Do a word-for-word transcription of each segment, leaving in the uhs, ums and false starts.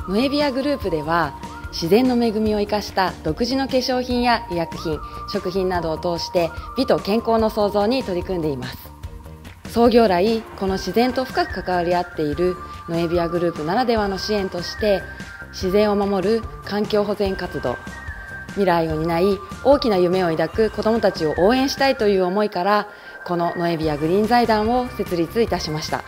ノエビアグループでは自然の恵みを生かした独自の化粧品や医薬品、食品などを通して美と健康の創造に取り組んでいます。創業来この自然と深く関わり合っているノエビアグループならではの支援として、自然を守る環境保全活動、未来を担い大きな夢を抱く子どもたちを応援したいという思いから、このノエビアグリーン財団を設立いたしました。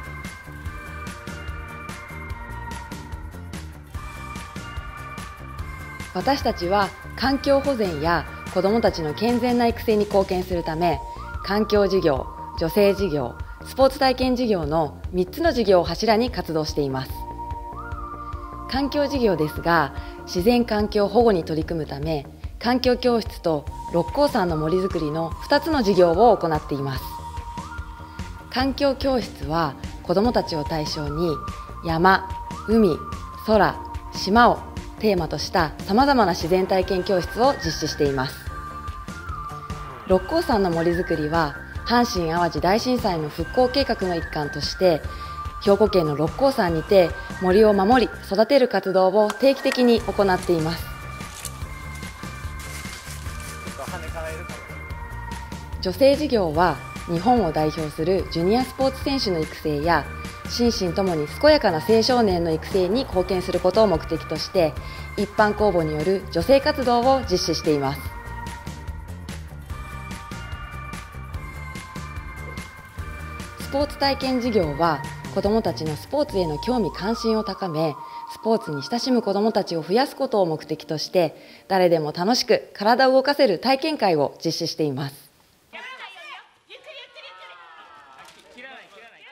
私たちは環境保全や子どもたちの健全な育成に貢献するため、環境事業、女性事業、スポーツ体験事業のみっつの事業を柱に活動しています。環境事業ですが、自然環境保護に取り組むため、環境教室と六甲山の森づくりのふたつの事業を行っています。環境教室は子どもたちを対象に山、海、空、島をテーマとしたさまざまな自然体験教室を実施しています。六甲山の森づくりは阪神・淡路大震災の復興計画の一環として、兵庫県の六甲山にて森を守り育てる活動を定期的に行っています。女性事業は日本を代表するジュニアスポーツ選手の育成や心身ともに健やかな青少年の育成に貢献することを目的として、一般公募による女性活動を実施しています。スポーツ体験事業は子どもたちのスポーツへの興味関心を高め、スポーツに親しむ子どもたちを増やすことを目的として、誰でも楽しく体を動かせる体験会を実施しています。